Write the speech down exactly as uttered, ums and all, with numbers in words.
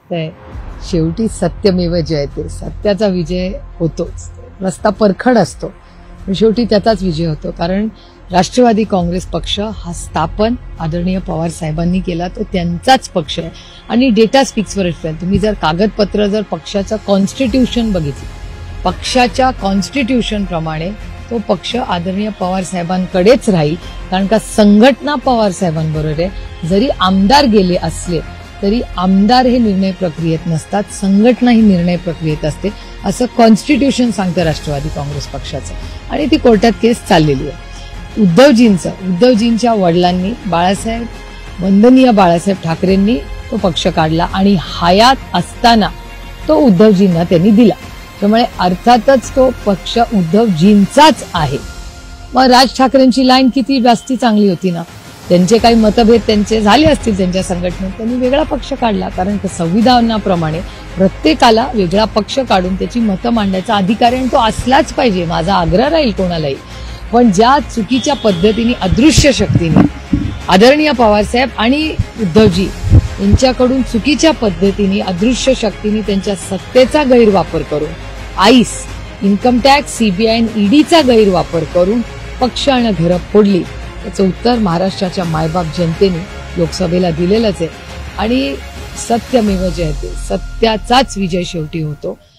तर शेवटी सत्यमेव जयते, सत्याचा विजय होतोच. रस्ता परखड असतो पण शेवटी त्याचाच विजय होतो. कारण राष्ट्रवादी काँग्रेस पक्ष हा स्थापन आदरणीय पवार साहेबांनी केला, तो त्यांचाच पक्ष आहे आणि डेटा स्पीक्स फॉर इटसेल्फ. तुम्ही जर कागदपत्र जर पक्षाचं कॉन्स्टिट्यूशन बघितलं, पक्षाच्या कॉन्स्टिट्यूशन प्रमाणे तो पक्ष आदरणीय पवार साहेबांकडेच राहील. कारण का संघटना पवार साहेबांबरोबर आहे. जरी आमदार गेले असले तरी आमदार हे निर्णय प्रक्रियेत नसतात, संघटना ही निर्णय प्रक्रियेत असते, असं कॉन्स्टिट्यूशन सांगतं राष्ट्रवादी काँग्रेस पक्षाचं. आणि ती कोर्टात केस चाललेली आहे. उद्धवजींचं उद्धवजींच्या वडिलांनी बाळासाहेब वंदनीय बाळासाहेब ठाकरेंनी तो पक्ष काढला आणि हयात असताना तो उद्धवजींना त्यांनी दिला. त्यामुळे अर्थातच तो पक्ष उद्धवजींचाच आहे. मग राज ठाकरेंची लाईन किती जास्ती चांगली होती ना, त्यांचे काही मतभेद त्यांचे झाले असतील त्यांच्या संघटनेत, त्यांनी वेगळा पक्ष काढला. कारण संविधानाप्रमाणे प्रत्येकाला वेगळा पक्ष काढून त्याची मतं मांडण्याचा अधिकार आहे आणि तो असलाच पाहिजे, माझा आग्रह राहील कोणालाही. पण ज्या चुकीच्या पद्धतीने अदृश्य शक्तीने आदरणीय पवारसाहेब आणि उद्धवजी यांच्याकडून चुकीच्या पद्धतीने अदृश्य शक्तीने त्यांच्या सत्तेचा गैरवापर करून आईस, इन्कम टॅक्स, सीबीआय आणि ईडीचा गैरवापर करून पक्ष आणि घरं फोडली, त्याचं उत्तर महाराष्ट्राच्या मायबाप जनतेने लोकसभेला दिलेलंच आहे. आणि सत्यमेव जयते, सत्याचाच विजय शेवटी होतो.